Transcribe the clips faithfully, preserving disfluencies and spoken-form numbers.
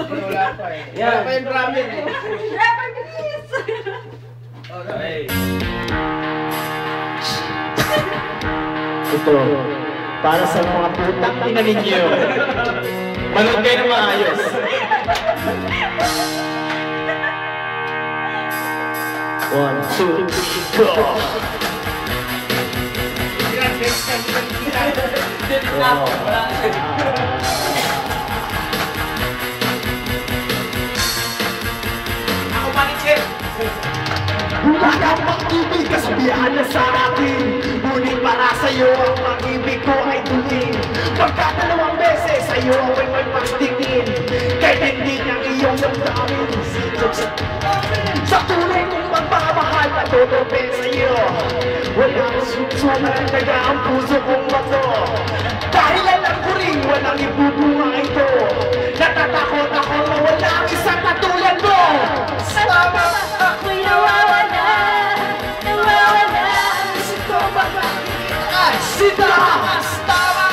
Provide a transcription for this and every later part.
Wala pa eh. Yan. Wala pa yung ramen eh. Rapper, bilis! Okay. Ito, para sa mga putang ina ninyo. Manood kayo ng maayos. One, two, go! Ako manichet! Wala kang pag-ibig, kasabihan na sa akin. Ngunit para sa'yo, ang pag-ibig ko ay tuwing pagkadalawang beses sa'yo ako'y may pagtingin. Kahit hindi niyang iyong damdamin. Sa tunay kong magmamahal, matutupi sa'yo. Walang susunan, taga ang puso kong bato. Dahil alam ko rin, walang ibubunga ito. Natatakot ako na walang isang katulad mo. Tama! Ako'y nawawala, nawawala ang isip ko babalik. Sita! Tama!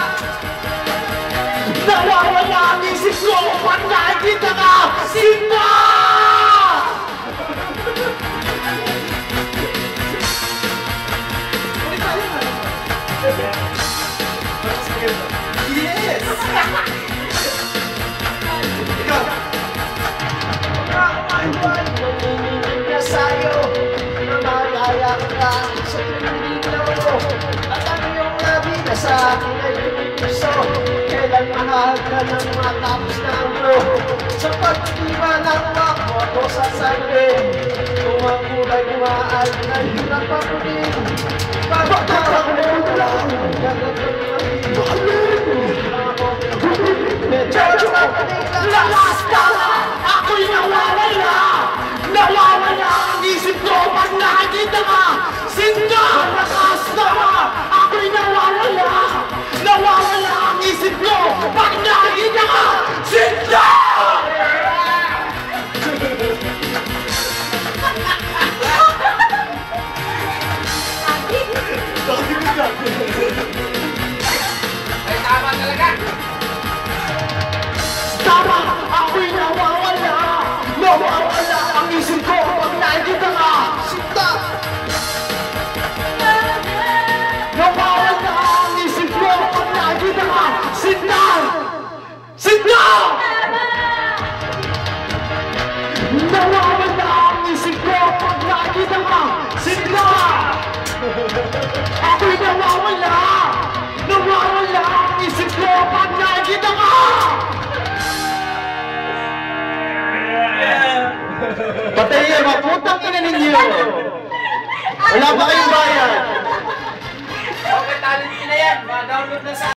Nawawala ang isip ko pag nakikita ka! Sita! Yes! Sa'yo na magayak ka sa piniligaw mo at ang iyong labi na sa akin ay puso. Kailan mahal ka ng matapos na ang bro sa pagkiba ng wako ako sa sangre. Kung ang kulay kumaan na hirap ako din pagkakang mo lang gagawin medyo lakas ka! Ako'y nawawala! Nawawala ang isip ko pag nakikita ka! Sinta! Lakas ka! Ako'y nawawala! Nawawala ang isip ko pag nakikita ka! Sinta! Ay, tama talaga! Tama! Ako'y nawawala! Nawawala ang isip ko pag nakikita ka! Sinta! Nawawala ang isip ko pag nakikita ka! Sinta! Sinta! Nawawala ang isip ko pag nakikita ka! Sinta! Ako'y nawawala! Nawawala ang isip ko pag nakikita ka! Patay yan, maputang ina ninyo! Wala pa kayong bayad! Okay, talent na yan. Ma-download na sa